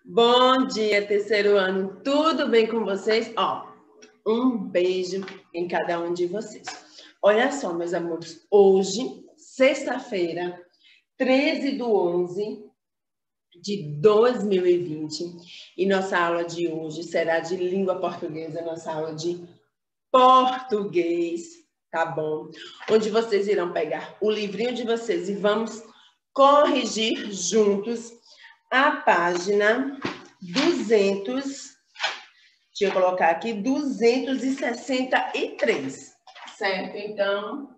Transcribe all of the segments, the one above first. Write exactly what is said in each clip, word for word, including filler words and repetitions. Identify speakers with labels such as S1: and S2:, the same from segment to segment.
S1: Bom dia, terceiro ano. Tudo bem com vocês? Ó, um beijo em cada um de vocês. Olha só, meus amores, hoje, sexta-feira, treze de onze de dois mil e vinte, e nossa aula de hoje será de língua portuguesa, nossa aula de português, tá bom? Onde vocês irão pegar o livrinho de vocês e vamos corrigir juntos a página duzentos, deixa eu colocar aqui, duzentos e sessenta e três, certo? Então,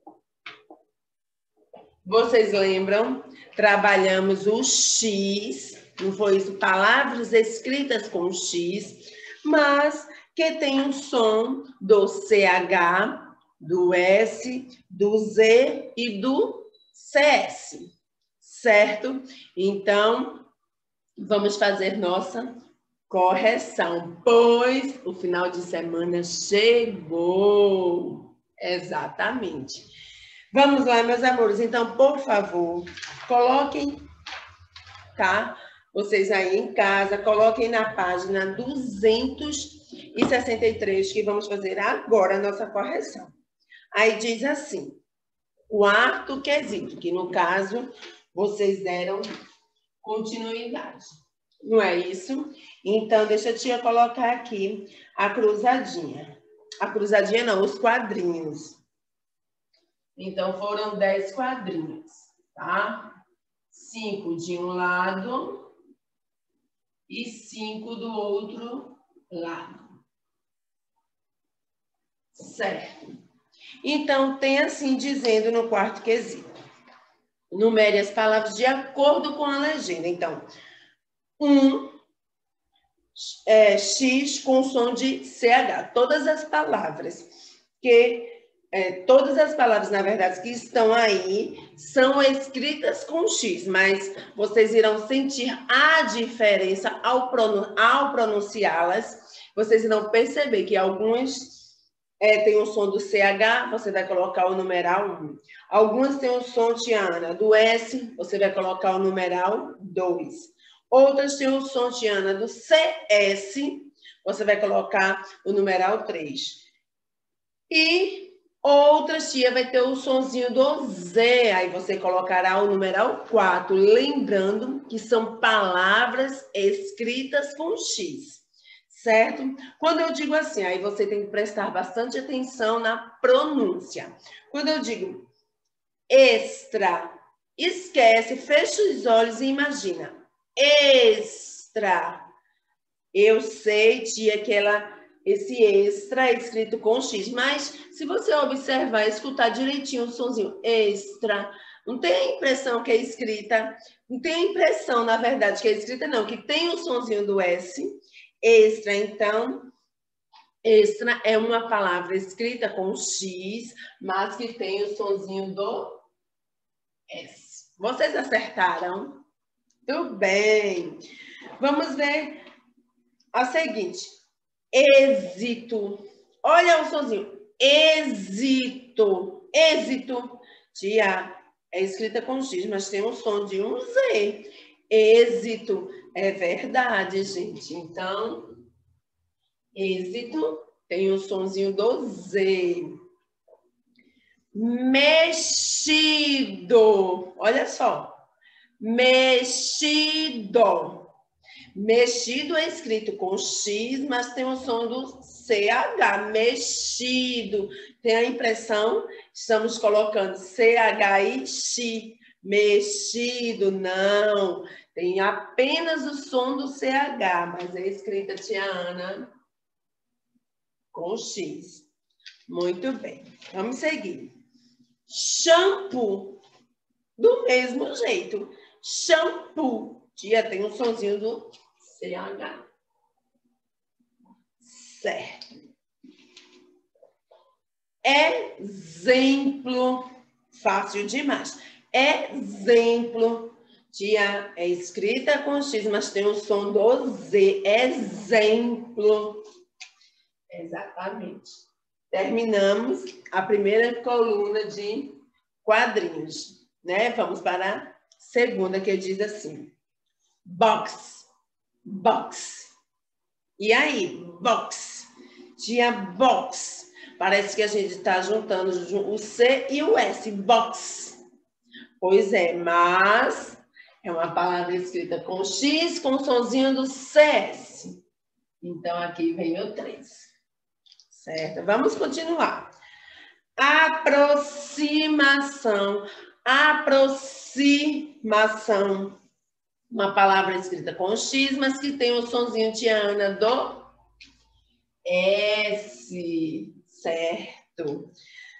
S1: vocês lembram? Trabalhamos o X, não foi isso? Palavras escritas com X, mas que tem o som do C H, do S, do Z e do C S, certo? Então, vamos fazer nossa correção, pois o final de semana chegou. Exatamente. Vamos lá, meus amores. Então, por favor, coloquem, tá? Vocês aí em casa, coloquem na página duzentos e sessenta e três, que vamos fazer agora a nossa correção. Aí diz assim, quarto quesito, que no caso, vocês deram continuidade. Não é isso? Então, deixa a tia colocar aqui a cruzadinha. A cruzadinha não, os quadrinhos. Então, foram dez quadrinhos, tá? Cinco de um lado e cinco do outro lado. Certo. Então, tem assim dizendo no quarto quesito. Numere as palavras de acordo com a legenda. Então, um, é, X com som de C H. Todas as palavras que... É, todas as palavras, na verdade, que estão aí, são escritas com X, mas vocês irão sentir a diferença ao, pronun ao pronunciá-las. Vocês irão perceber que algumas é, têm o som do C H, você vai colocar o numeral um. Algumas têm o som, Tiana, do S, você vai colocar o numeral dois. Outras têm o som, Tiana, do C S, você vai colocar o numeral três. E outras, tia, vai ter o sonzinho do Z, aí você colocará o numeral quatro, lembrando que são palavras escritas com X, certo? Quando eu digo assim, aí você tem que prestar bastante atenção na pronúncia. Quando eu digo extra, esquece, fecha os olhos e imagina. Extra. Eu sei, tia, que ela... Esse extra é escrito com X, mas se você observar, escutar direitinho o sonzinho extra, não tem a impressão que é escrita, não tem a impressão, na verdade, que é escrita, não, que tem o sonzinho do S, extra. Então, extra é uma palavra escrita com X, mas que tem o sonzinho do S. Vocês acertaram? Tudo bem. Vamos ver a seguinte. Êxito. Olha o sonzinho. Êxito. Êxito. Tia, é escrita com X, mas tem um som de um Z. Êxito. É verdade, gente. Então, êxito tem o sonzinho do Z. Mexido. Olha só. Mexido. Mexido é escrito com X, mas tem o som do C H, mexido. Tem a impressão, estamos colocando C H e X, mexido, não. Tem apenas o som do C H, mas é escrita, tia Ana, com X. Muito bem, vamos seguir. Shampoo, do mesmo jeito. Shampoo, tia, tem um sonzinho do C H. Certo. Exemplo. Fácil demais. Exemplo. Tia, é escrita com X, mas tem o som do Z. Exemplo. Exatamente. Terminamos a primeira coluna de quadrinhos, né? Vamos para a segunda, que diz assim. Box. box. E aí, box. Tia, box. Parece que a gente está juntando o C e o S, box. Pois é, mas é uma palavra escrita com X, com o sonzinho do C S. Então, aqui vem o três. Certo? Vamos continuar. Aproximação. Aproximação. Uma palavra escrita com X, mas que tem o sonzinho, tia Ana, do S. Certo?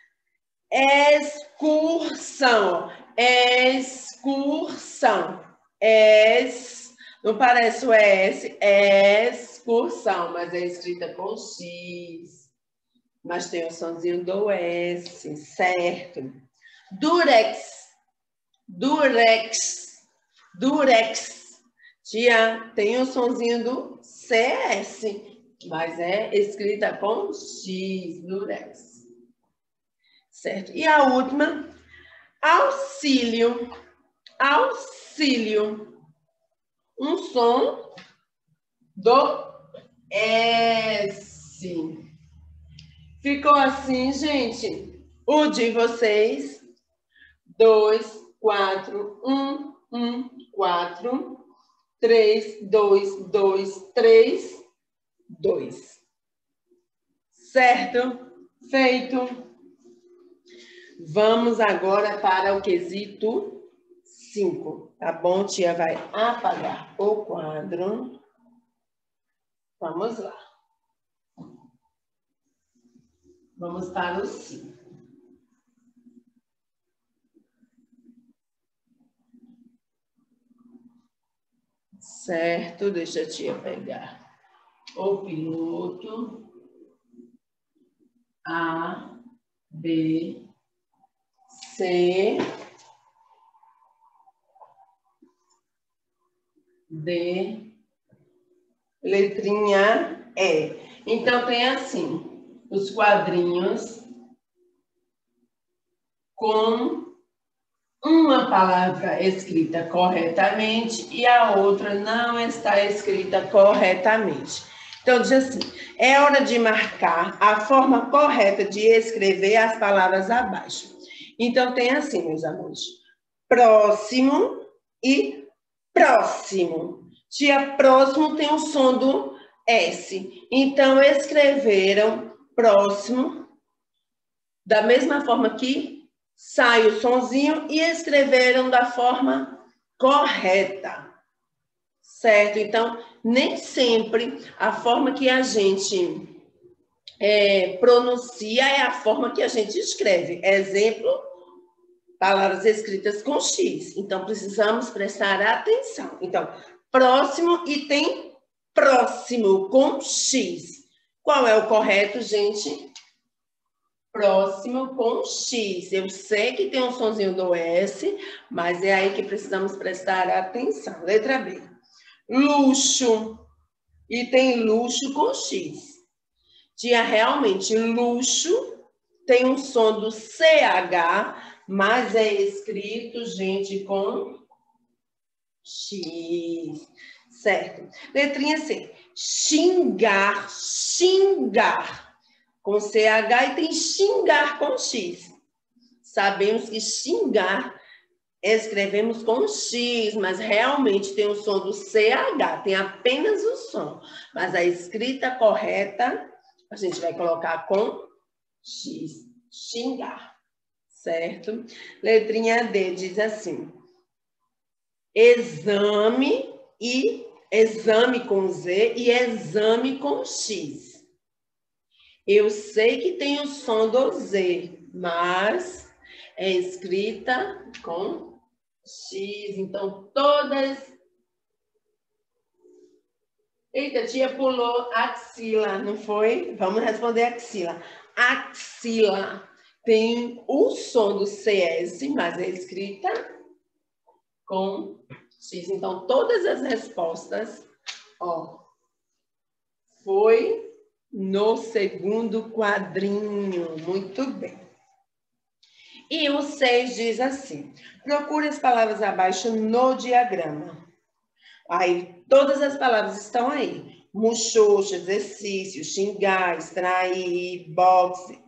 S1: Excursão. Excursão. Es, não parece o S, excursão, mas é escrita com X. Mas tem o sonzinho do S, certo? Durex. Durex. Durex. Tia, tem o sonzinho do C S, mas é escrita com X, Durex. Certo? E a última, auxílio. Auxílio. Um som do S. Ficou assim, gente? O de vocês. Dois, quatro, um, um, quatro, três, dois, dois, três, dois. Certo? Feito. Vamos agora para o quesito cinco. Tá bom? Tia vai apagar o quadro. Vamos lá. Vamos para o cinco. Certo, deixa a tia pegar o piloto. A, B, C, D, letrinha E. Então, tem assim, os quadrinhos com uma palavra escrita corretamente e a outra não está escrita corretamente. Então, diz assim, é hora de marcar a forma correta de escrever as palavras abaixo. Então, tem assim, meus amores, próximo e próximo. Tia, próximo tem o som do S. Então, escreveram próximo da mesma forma que sai o sonzinho e escreveram da forma correta. Certo? Então, nem sempre a forma que a gente é, pronuncia é a forma que a gente escreve. Exemplo, palavras escritas com X. Então, precisamos prestar atenção. Então, próximo e tem próximo com X. Qual é o correto, gente? Próximo com X. Eu sei que tem um sonzinho do S, mas é aí que precisamos prestar atenção. Letra B. Luxo. E tem luxo com X. Tia, realmente, luxo tem um som do C H, mas é escrito, gente, com X. Certo? Letrinha C. Xingar. Xingar. Com C H e tem xingar com X. Sabemos que xingar escrevemos com X, mas realmente tem o som do C H, tem apenas o som. Mas a escrita correta, a gente vai colocar com X, xingar, certo? Letrinha D diz assim, exame e exame com Z e exame com X. Eu sei que tem o som do Z, mas é escrita com X. Então, todas... Eita, tia pulou axila, não foi? Vamos responder axila. Axila tem o som do C S, mas é escrita com X. Então, todas as respostas, ó, foi no segundo quadrinho. Muito bem. E o seis diz assim, procure as palavras abaixo no diagrama. Aí, todas as palavras estão aí. Muxoxo, exercício, xingar, extrair, boxe,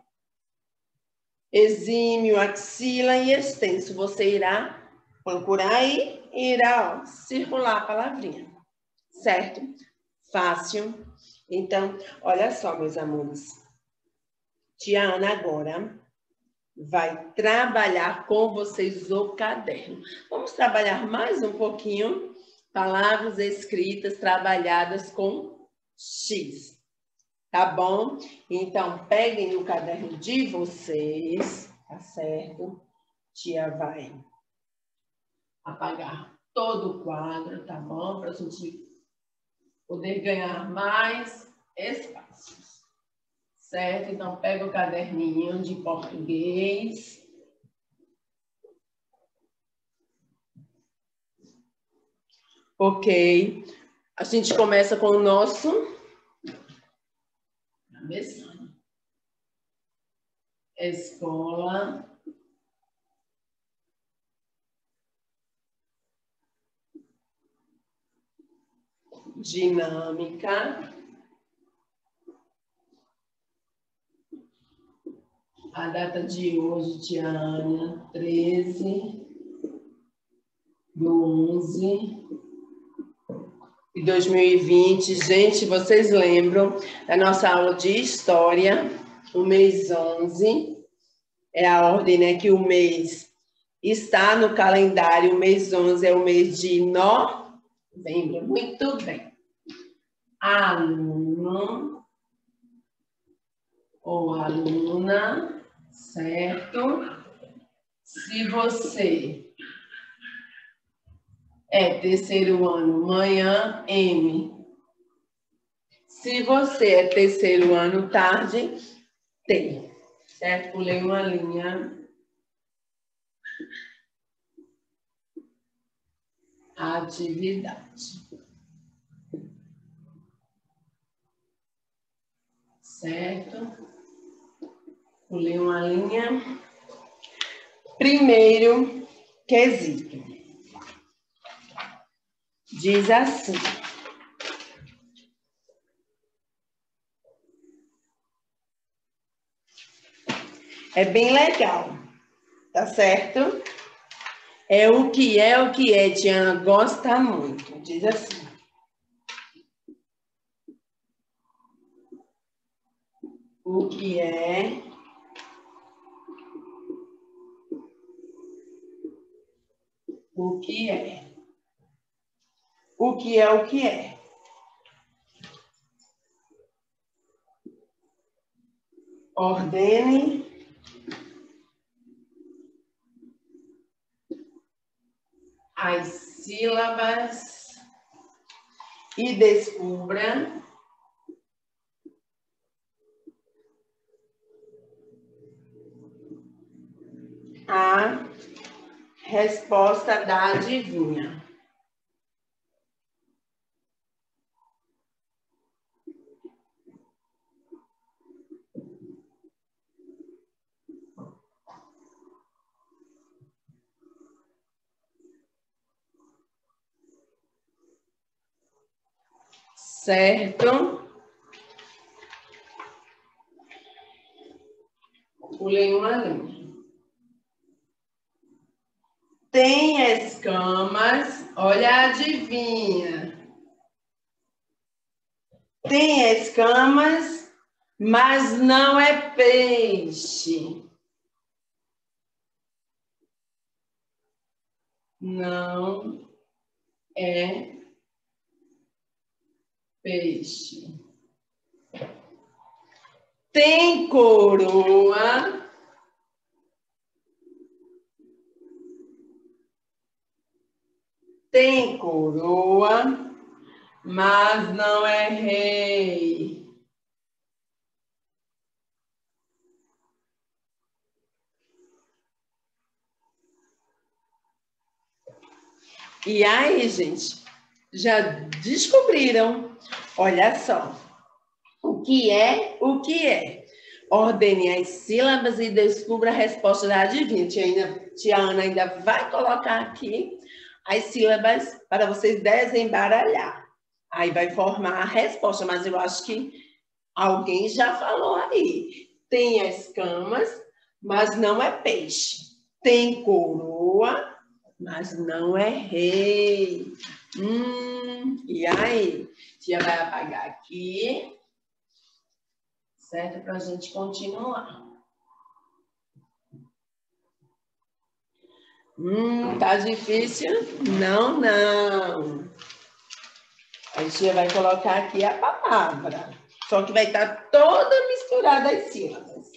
S1: exímio, axila e extenso. Você irá procurar aí e irá ó, circular a palavrinha. Certo? Fácil. Então, olha só, meus amores. Tia Ana agora vai trabalhar com vocês o caderno. Vamos trabalhar mais um pouquinho. Palavras escritas trabalhadas com X. Tá bom? Então, peguem o caderno de vocês, tá certo? Tia vai apagar todo o quadro, tá bom? Para a gente poder ganhar mais espaços. Certo? Então, pega o caderninho de português. Ok. A gente começa com o nosso cabeção. Escola. Dinâmica. A data de hoje, tia Ana, treze do onze de dois mil e vinte. Gente, vocês lembram da nossa aula de história, o mês onze, é a ordem, né, que o mês está no calendário, o mês onze é o mês de novembro. Muito bem. Aluno ou aluna, certo? Se você é terceiro ano, manhã, M. Se você é terceiro ano, tarde, T. Certo? Pulei uma linha. Atividade. Certo? Pulei uma linha. Primeiro quesito. Diz assim. É bem legal, tá certo? É o que é, o que é, Tiana gosta muito. Diz assim. O que é, o que é. O que é, o que é. Ordene as sílabas e descubra a resposta da adivinha. Certo? Pulei uma linha. Tem escamas, olha a adivinha. Tem escamas, mas não é peixe. Não é peixe. Tem coroa. Tem coroa, mas não é rei. E aí, gente, já descobriram? Olha só. O que é, o que é? Ordene as sílabas e descubra a resposta da adivinha. Tia, ainda, tia Ana ainda vai colocar aqui as sílabas para vocês desembaralhar. Aí vai formar a resposta, mas eu acho que alguém já falou aí. Tem escamas, mas não é peixe. Tem coroa, mas não é rei. Hum, e aí? Tia vai apagar aqui. Certo? Para a gente continuar. Hum, tá difícil? Não, não. A tia vai colocar aqui a palavra. Só que vai estar toda misturada as sílabas.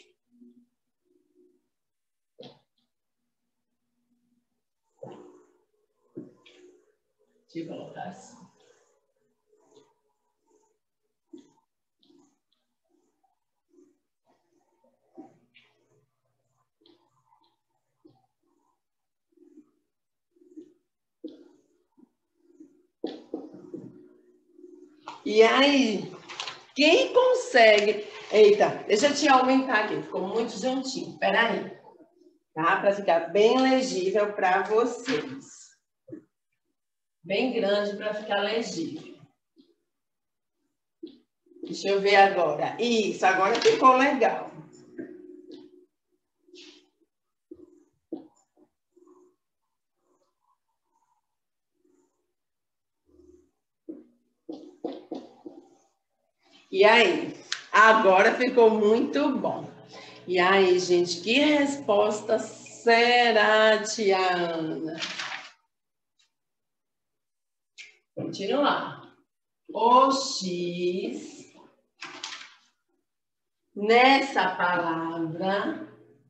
S1: Deixa eu colocar assim. E aí, quem consegue... Eita, deixa eu te aumentar aqui, ficou muito juntinho. Espera aí, tá? Para ficar bem legível para vocês. Bem grande para ficar legível. Deixa eu ver agora. Isso, agora ficou legal. E aí? Agora ficou muito bom. E aí, gente, que resposta será, tia Ana? Continuar. O X, nessa palavra,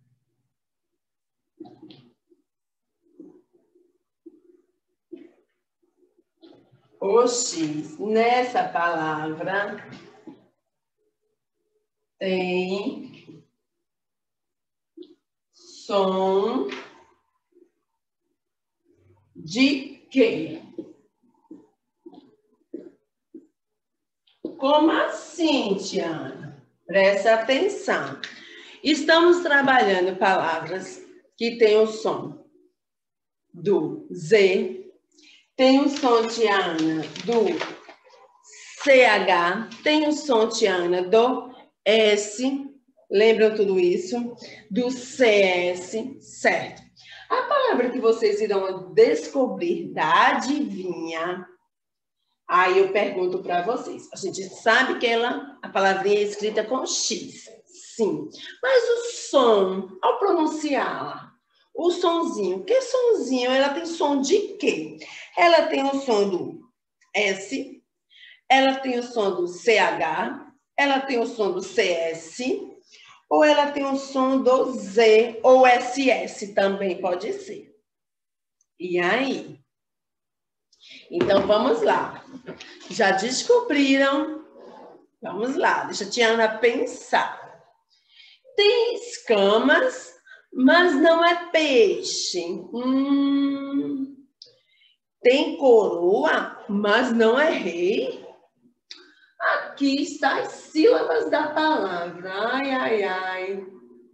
S1: o X, nessa palavra, tem som de quê? Como assim, tia Ana? Presta atenção. Estamos trabalhando palavras que têm o som do Z, tem o som, tia Ana, do C H, tem o som, tia Ana, do S, lembram tudo isso? Do C S, certo? A palavra que vocês irão descobrir da adivinha, aí eu pergunto para vocês. A gente sabe que ela, a palavrinha é escrita com X, sim. Mas o som, ao pronunciá-la, o sonzinho, que sonzinho? Ela tem som de quê? Ela tem o som do S, ela tem o som do C H, ela tem o som do C S, ou ela tem o som do Z ou S S, também pode ser. E aí? Então, vamos lá. Já descobriram? Vamos lá, deixa a tia Ana pensar. Tem escamas, mas não é peixe. Hum, tem coroa, mas não é rei. Aqui está as sílabas da palavra. Ai, ai, ai.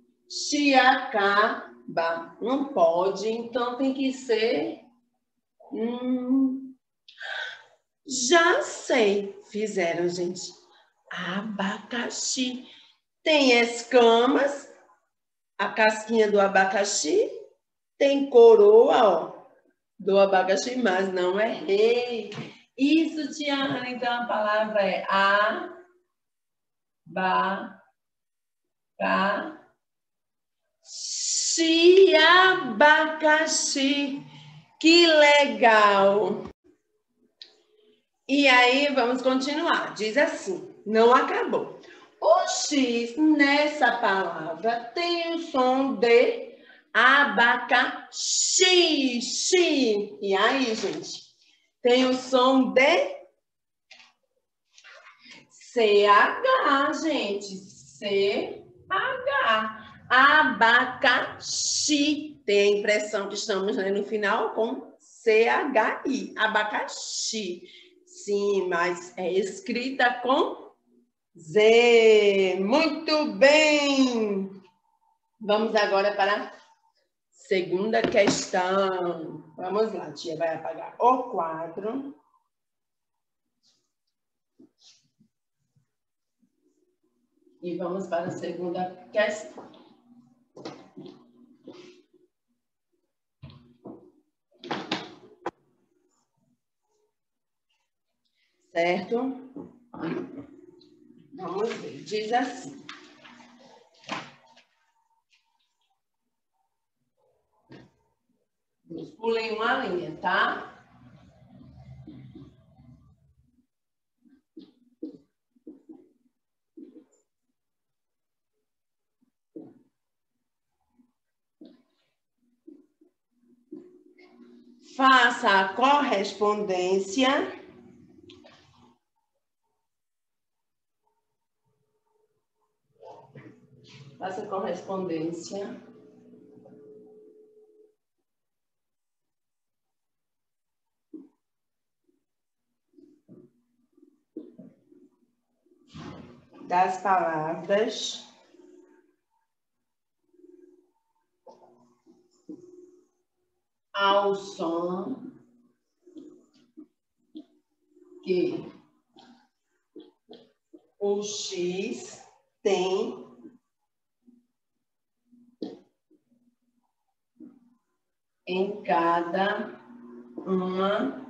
S1: Chiacaba. Não pode, então tem que ser... Hum, já sei. Fizeram, gente. Abacaxi. Tem escamas, a casquinha do abacaxi. Tem coroa, ó, do abacaxi, mas não é rei. Isso, tia Ana, então a palavra é a, ba, ca, xi, abacaxi. Que legal! E aí, vamos continuar. Diz assim, não acabou. O X nessa palavra tem o som de abacaxi. Xi. E aí, gente? Tem o som de C H, gente. C H. Abacaxi. Tem a impressão que estamos, né, no final com C H I. Abacaxi. Sim, mas é escrita com Z. Muito bem. Vamos agora para Segunda questão. Vamos lá, tia vai apagar o quadro. E vamos para a segunda questão. Certo? Vamos ver. Diz assim. Pulem uma linha, tá? Faça a correspondência Faça a correspondência das palavras ao som que o X tem em cada uma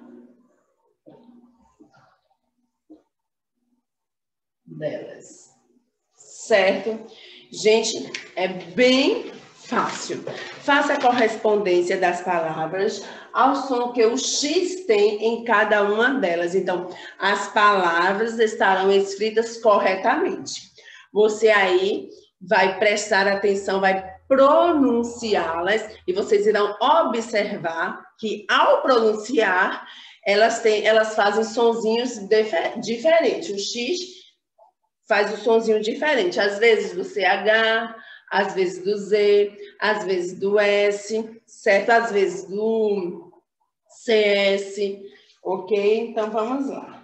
S1: delas. Certo? Gente, é bem fácil. Faça a correspondência das palavras ao som que o X tem em cada uma delas. Então, as palavras estarão escritas corretamente. Você aí vai prestar atenção, vai pronunciá-las e vocês irão observar que, ao pronunciar, elas, têm, elas fazem sonzinhos diferentes. O X faz o sonzinho diferente, às vezes do C H, às vezes do Z, às vezes do S, certo? Às vezes do C S, ok? Então, vamos lá.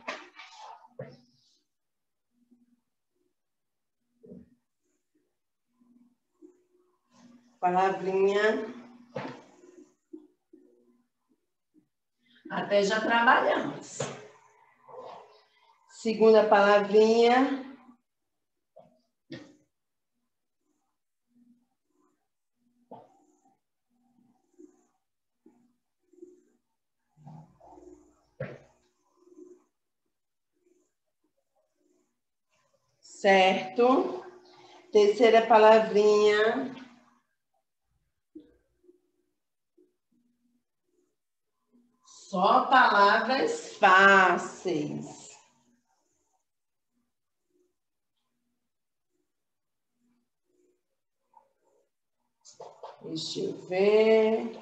S1: Palavrinha. Até já trabalhamos. Segunda palavrinha. Certo? Terceira palavrinha. Só palavras fáceis. Deixa eu ver.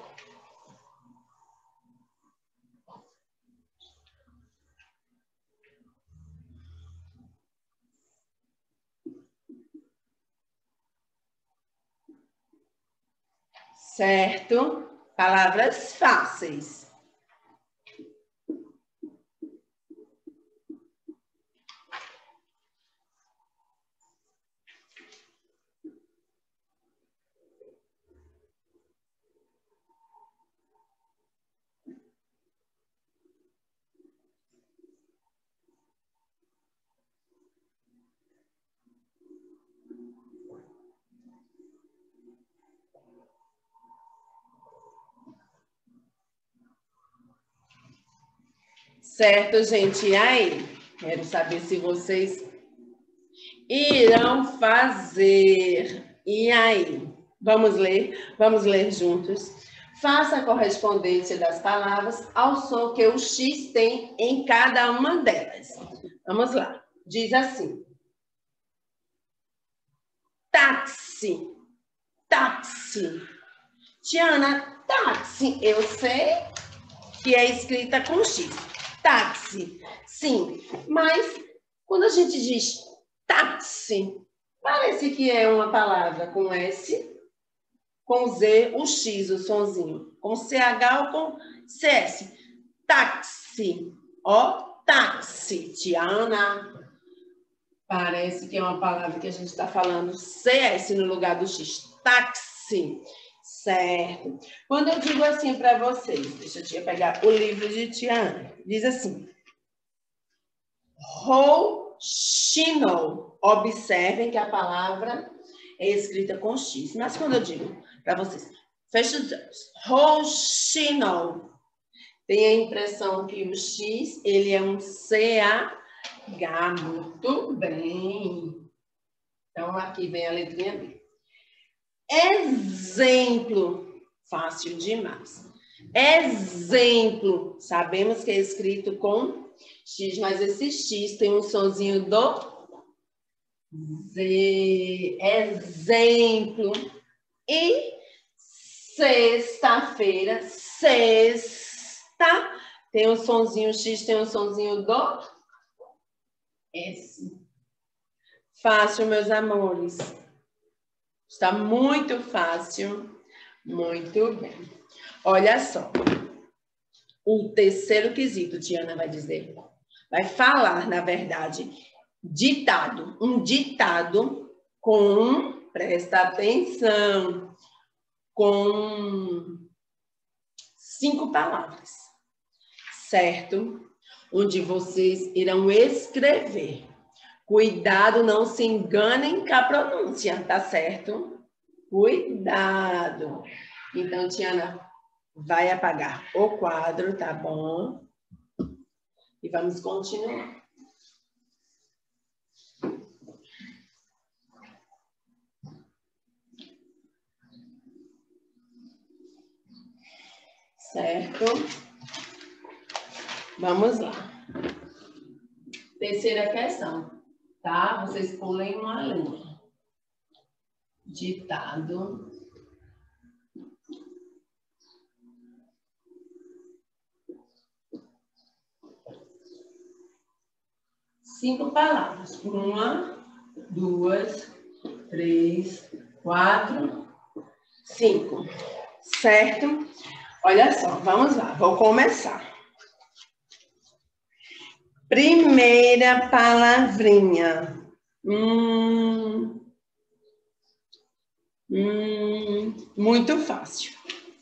S1: Certo? Palavras fáceis. Certo, gente? E aí? Quero saber se vocês irão fazer. E aí? Vamos ler? Vamos ler juntos. Faça a correspondência das palavras ao som que o X tem em cada uma delas. Vamos lá. Diz assim. Táxi. Táxi. Tiana, táxi. Eu sei que é escrita com X. Táxi. Sim, mas quando a gente diz táxi, parece que é uma palavra com S, com Z, o X, o sonzinho. Com C H ou com C S. Táxi. Ó, táxi. Tiana. Parece que é uma palavra que a gente está falando C S no lugar do X. Táxi. Certo. Quando eu digo assim para vocês, deixa a tia pegar o livro de tia Ana, diz assim, Rouxinol. Observem que a palavra é escrita com X, mas quando eu digo para vocês, fecha os olhos, Rouxinol, tem a impressão que o X, ele é um C A H, muito bem. Então, aqui vem a letrinha B. Exemplo, fácil demais. Exemplo, sabemos que é escrito com X, mas esse X tem um sonzinho do Z. Exemplo. E sexta-feira, sexta, tem um sonzinho X, tem um sonzinho do S. Fácil, meus amores. Está muito fácil. Muito bem. Olha só. O terceiro quesito, Tiana vai dizer. Vai falar, na verdade, ditado. Um ditado com, presta atenção, com cinco palavras. Certo? Onde vocês irão escrever. Cuidado, não se enganem com a pronúncia, tá certo? Cuidado. Então, Tiana, vai apagar o quadro, tá bom? E vamos continuar. Certo? Vamos lá. Terceira questão, tá? Vocês pulem uma linha. Ditado. Cinco palavras. Uma, duas, três, quatro, cinco. Certo? Olha só, vamos lá. Vou começar. Primeira palavrinha. Hum, hum, muito fácil.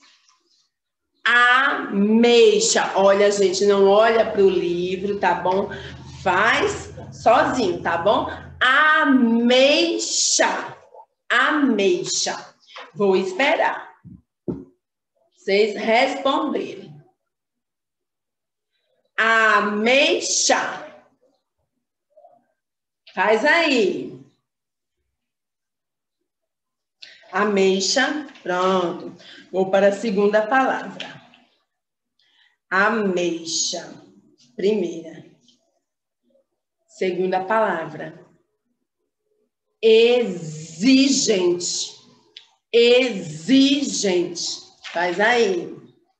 S1: Ameixa. Olha, gente, não olha para o livro, tá bom? Faz sozinho, tá bom? Ameixa. Ameixa. Vou esperar vocês responderem. Ameixa. Faz aí. Ameixa. Pronto. Vou para a segunda palavra. Ameixa. Primeira. Segunda palavra. Exigente. Exigente. Faz aí.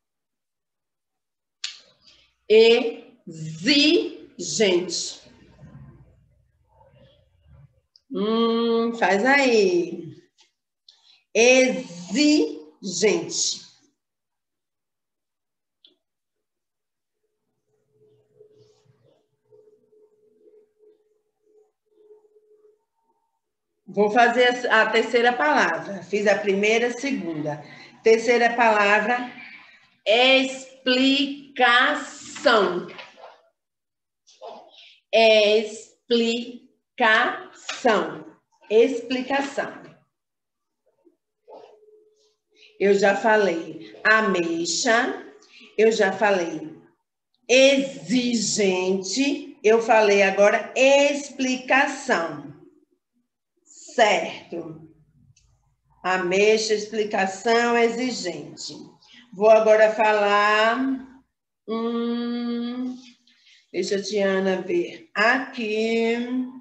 S1: Exigente. Hum, faz aí. Exigente. Vou fazer a terceira palavra. Fiz a primeira, a segunda. Terceira palavra, explicação. Explicação. Explicação. Eu já falei ameixa, eu já falei exigente, eu falei agora explicação. Certo. Ameixa, explicação, exigente. Vou agora falar... Hum, deixa a Tiana ver aqui.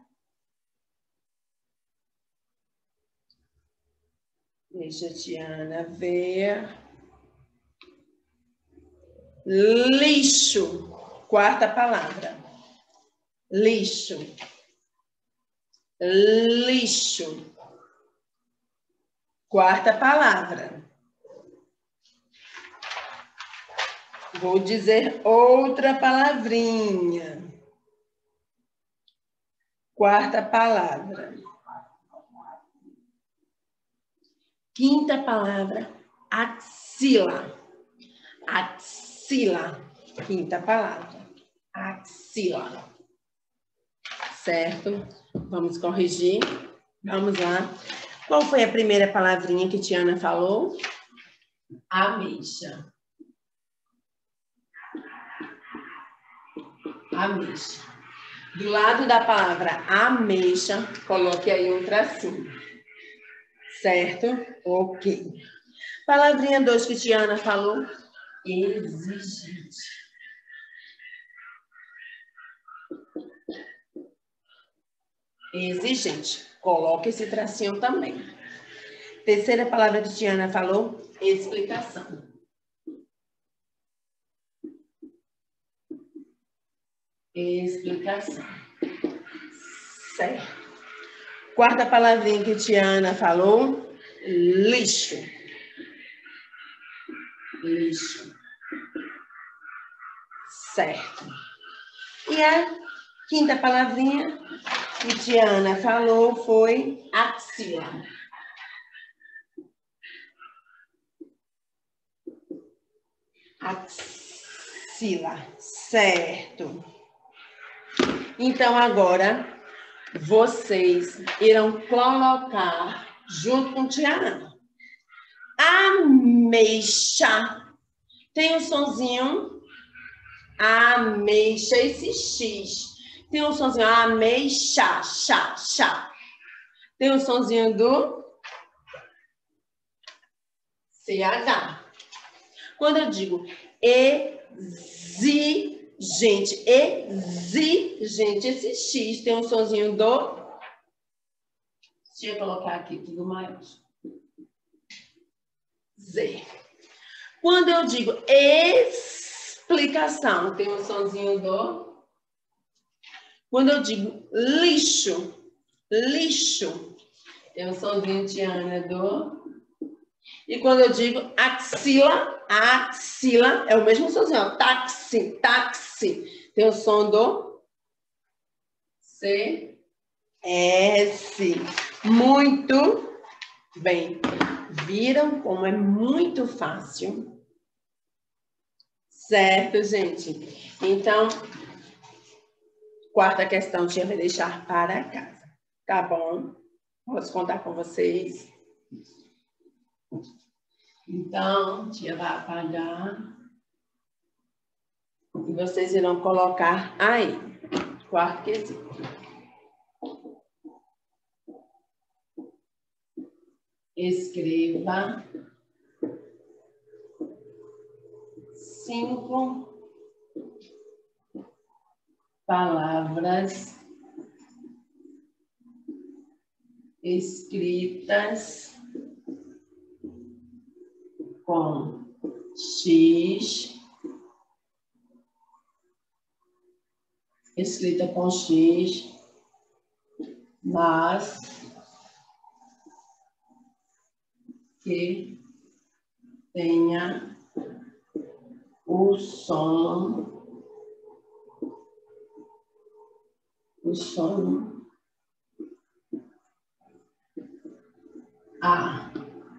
S1: Deixa a Tiana ver. Lixo. Quarta palavra. Lixo. Lixo. Quarta palavra. Vou dizer outra palavrinha. Quarta palavra. Quinta palavra. Axila. Axila. Quinta palavra. Axila. Certo? Vamos corrigir. Vamos lá. Qual foi a primeira palavrinha que Tiana falou? Ameixa. Ameixa. Do lado da palavra ameixa, coloque aí um tracinho. Certo? Ok. Palavrinha dois que Tiana falou. Exigente. Exigente. Coloque esse tracinho também. Terceira palavra que Tiana falou. Explicação. Explicação. Certo. Quarta palavrinha que Tiana falou. Lixo. Lixo. Certo. E a quinta palavrinha que Tiana falou foi axila. Axila. Certo. Então, agora, vocês irão colocar junto com Tiana. Ameixa. Tem um sonzinho. Ameixa. Esse X. Tem um sonzinho. Ameixa. Chá, chá. Tem um sonzinho do C H. Quando eu digo exigente, exigente, esse X tem um sonzinho do... Deixa eu colocar aqui tudo mais. Z. Quando eu digo explicação, tem um sonzinho do... Quando eu digo lixo, lixo, tem um sonzinho Tiana do... E quando eu digo axila, axila, é o mesmo sonzinho, ó, táxi, táxi. Tem o som do C, S. Muito bem. Viram como é muito fácil? Certo, gente? Então, quarta questão, tia vai deixar para casa. Tá bom? Posso contar com vocês? Então, tia vai apagar. E vocês irão colocar aí. Quarto quesito. Escreva cinco palavras escritas com X, escrita com X, mas que tenha o som, o som A.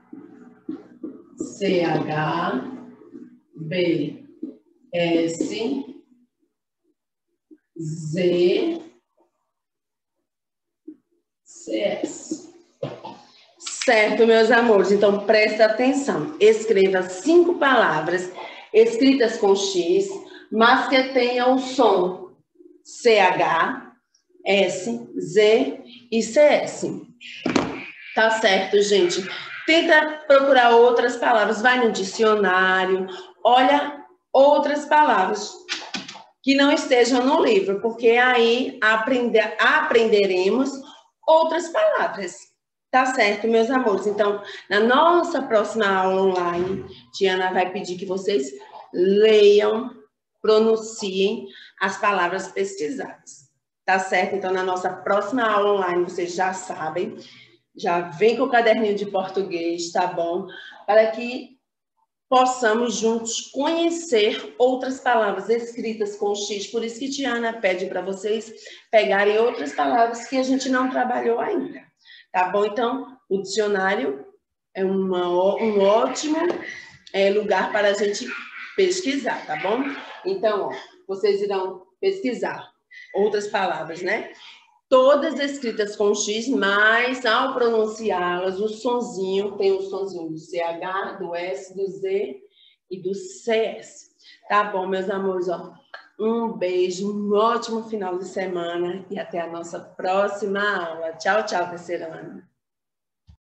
S1: C H, B, S, Z, C S. Certo, meus amores? Então, presta atenção. Escreva cinco palavras escritas com X, mas que tenham o som C H, S, Z e C S. Tá certo, gente? Tenta procurar outras palavras, vai no dicionário, olha outras palavras que não estejam no livro, porque aí aprender, aprenderemos outras palavras. Tá certo, meus amores? Então, na nossa próxima aula online, Tiana vai pedir que vocês leiam, pronunciem as palavras pesquisadas. Tá certo? Então, na nossa próxima aula online, vocês já sabem, já vem com o caderninho de português, tá bom? Para que possamos juntos conhecer outras palavras escritas com X. Por isso que Tiana pede para vocês pegarem outras palavras que a gente não trabalhou ainda. Tá bom? Então, o dicionário é uma, um ótimo é, lugar para a gente pesquisar, tá bom? Então, ó, vocês irão pesquisar outras palavras, né? Todas escritas com X, mas ao pronunciá-las, o sonzinho, tem o sonzinho do C H, do S, do Z e do C S. Tá bom, meus amores, ó. Um beijo, um ótimo final de semana e até a nossa próxima aula. Tchau, tchau, terceira ano.